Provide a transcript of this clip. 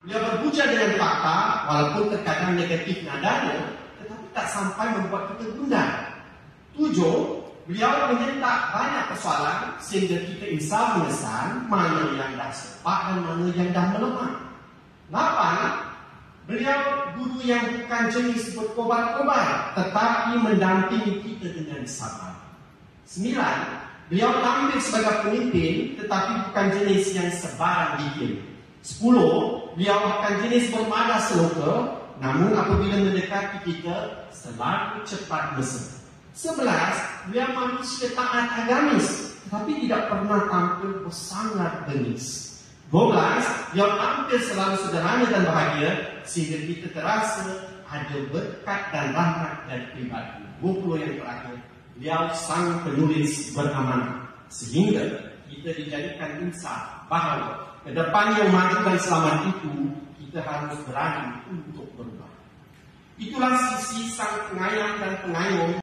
Beliau berhujah dengan fakta, walaupun terkadang negatif nadanya, tetapi tak sampai membuat kita gundah. 7. Beliau menyentak banyak persoalan sehingga kita insaf mengesan mana yang dah sepak dan mana yang dah melemah. 8. Beliau guru yang bukan jenis berkobar-kobar, tetapi mendampingi kita dengan sabar. 9. Beliau tampil sebagai pemimpin, tetapi bukan jenis yang sebarang bikin. 10. Beliau bukan jenis bermadas seloka, namun apabila mendekati kita, selalu cepat mesra. 11. Beliau manusia taat agamis, tetapi tidak pernah tampil bersangat bengis. 12. Beliau tampil selalu sederhana dan bahagia, sehingga kita terasa ada berkat dan rahmat dari pribadi. 20 yang terakhir, beliau sang penulis beramanah, sehingga kita dijadikan insaf bahawa ke depan yang maju dan selamat itu, kita harus berani untuk berubah. Itulah sisi sang pengayom dan pengayom